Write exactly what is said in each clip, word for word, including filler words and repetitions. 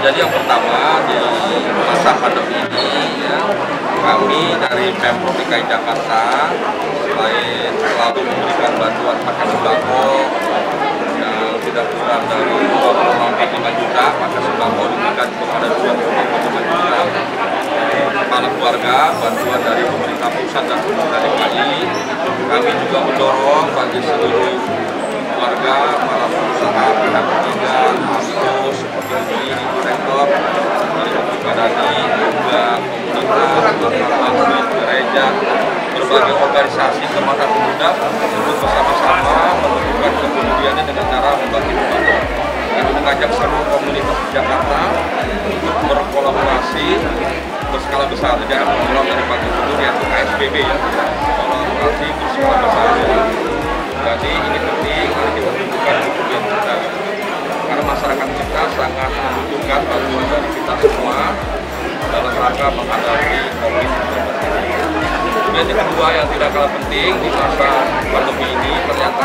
Jadi yang pertama di masa pandemi ini ya, kami dari Pemprov D K I Jakarta selain selalu memberikan bantuan paket sembako yang tidak kurang dari dua puluh sampai lima juta, paket sembako diberikan kepada dua puluh sampai lima juta kepala keluarga, bantuan dari pemerintah pusat dan pemerintah D K I. Kami juga mendorong bagi seluruh warga, para pengusaha, pihak ketiga, kampus, seperti ini, rektor, dari Padani, juga komunitas, masjid, gereja, berbagai organisasi kepada pemuda untuk bersama-sama menentukan kemudiannya dengan cara membagi sembako. Kami mengajak seluruh komunitas di Jakarta untuk berkolaborasi berskala besar, jangan menolak dari Pak Gubernur yaitu K S B B ya, kolaborasi berskala besar. Jadi ini penting, mari kita tunjukkan kemudian kita, karena masyarakat kita sangat membutuhkan bantuan dari kita semua dalam rangka menghadapi COVID sembilan belas ini. Kemudian yang kedua yang tidak kalah penting di masa pandemi ini, ternyata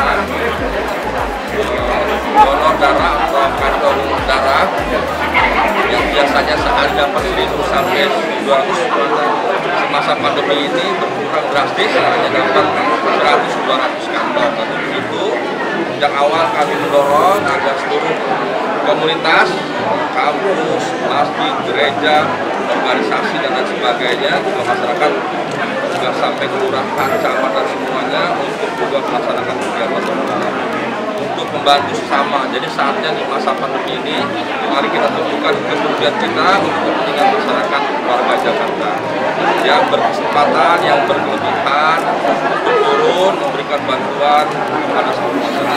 donor darah atau kantong darah yang biasanya sehari dapat seribu sampai dua ratus, semasa pandemi ini berkurang drastis, hanya dapat seratus dua ratus kantong. Untuk itu, sejak awal kami mendorong agar seluruh komunitas, kampus, masjid, gereja, organisasi dan lain sebagainya, juga masyarakat, juga sampai kelurahan, kecamatan semuanya untuk juga melaksanakan kegiatan donor untuk membantu sesama. Jadi saatnya di masa pandemi ini, mari kita tentukan kepedulian kita untuk kepentingan masyarakat warga Jakarta yang berkesempatan, yang berkelebihan untuk turun memberikan bantuan kepada seluruh masyarakat.